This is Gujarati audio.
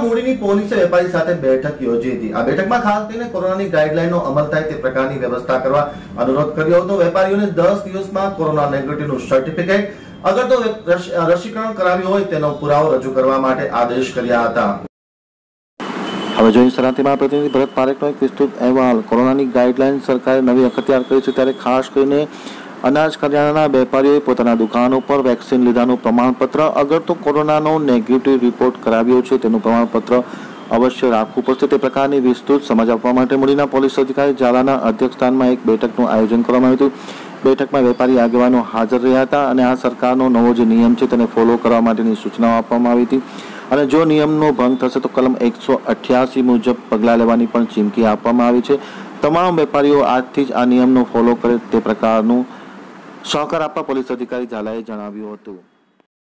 મૂડીની પોલીસે વેપારી સાથે બેઠક યોજી હતી। આ બેઠકમાં ખાસ કરીને કોરોનાની ગાઈડલાઈનનો અમલ થાય તે પ્રકારની વ્યવસ્થા કરવા અનુરોધ કર્યો હતો। વેપારીઓને 10 દિવસમાં કોરોના નેગેટિવનું સર્ટિફિકેટ અગર તો રસીકરણ કરાવ્યું હોય તેનો પુરાવો રજૂ કરવા માટે આદેશ કર્યા હતા। હવે જોઈએ સલાતીમાં પ્રતિનિધિ ભરત પારેખનો એક વિસ્તૃત અહેવાલ। કોરોનાની ગાઈડલાઈન સરકારે નવી અખત્યાર કરી છે, ત્યારે ખાસ કરીને અનાજ કરિયાણાના વેપારીઓએ પોતાના દુકાનો પર વેક્સિન લીધાનું પ્રમાણપત્ર અગર તો કોરોનાનો નેગેટિવ રિપોર્ટ કરાવ્યો છે તેનું પ્રમાણપત્ર અવશ્ય રાખવું પડશે। તે પ્રકારની વિસ્તૃત સમજ આપવા માટે મૂડીના પોલીસ અધિકારી ઝાલાના અધ્યક્ષસ્થાનમાં એક બેઠકનું આયોજન કરવામાં આવ્યું હતું। બેઠકમાં વેપારી આગેવાનો હાજર રહ્યા હતા અને આ સરકારનો નવો જે નિયમ છે તેને ફોલો કરવા માટેની સૂચનાઓ આપવામાં આવી હતી અને જો નિયમનો ભંગ થશે તો કલમ 188 મુજબ પગલાં લેવાની પણ ચીમકી આપવામાં આવી છે। તમામ વેપારીઓ આજથી જ આ નિયમનો ફોલો કરે તે પ્રકારનું સહકાર આપવા પોલીસ અધિકારી ઝાલાએ જણાવ્યું હતું।